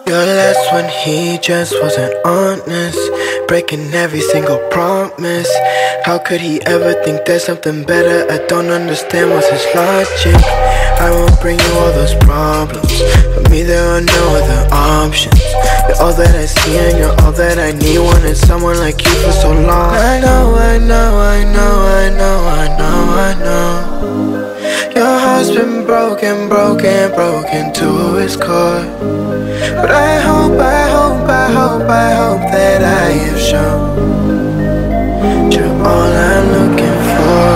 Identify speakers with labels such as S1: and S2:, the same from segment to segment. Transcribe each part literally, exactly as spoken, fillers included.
S1: Your last one, he just wasn't honest, breaking every single promise. How could he ever think there's something better? I don't understand what's his logic. I won't bring you all those problems. For me there are no other options. You're all that I see and you're all that I need. Wanted someone like you for so long. I know, I know, I know, I know, I know, I know. Your heart's been broken, broken, broken to its core. But I hope, I hope, I hope, I hope that I have shown you're all I'm looking for.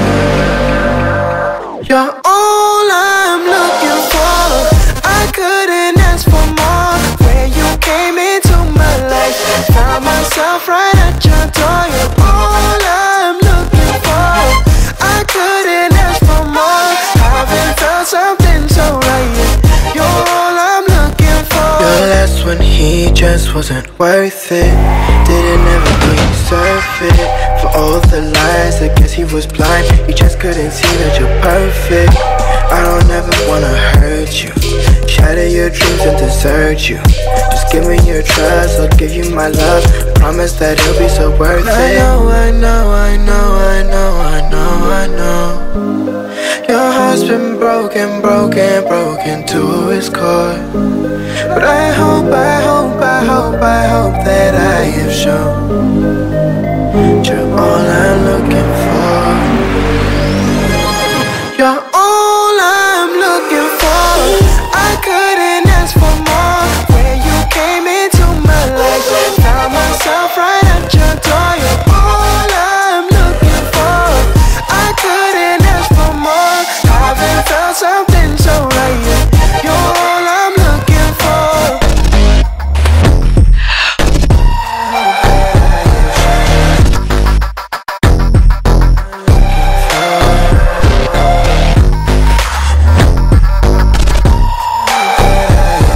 S1: You're all I'm looking for. I couldn't ask for more. When you came into my life, found myself right at your door. You're all I'm looking for. I couldn't ask for more. Haven't felt something so right yet. You're all I'm looking for. Your last one, he just wasn't worth it. Didn't ever deserve it. For all the lies, I guess he was blind. He just couldn't see that you're perfect. I don't ever wanna hurt you, shatter your dreams and desert you. Just give me your trust, I'll give you my love. Promise that it'll be so worth it. I know, I know, I know, I know, I know, I know. Your heart's been broken, broken, broken to its core. But I hope, I hope, I hope, I hope that I have shown you're all I'm looking for. You're all I'm looking for. I couldn't ask for more. When you came into my life, found myself right at your door. You're all I'm looking for. I couldn't ask for more. Haven't felt something so right yet. You're all I'm looking for.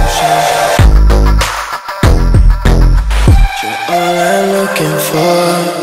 S1: All I'm looking for.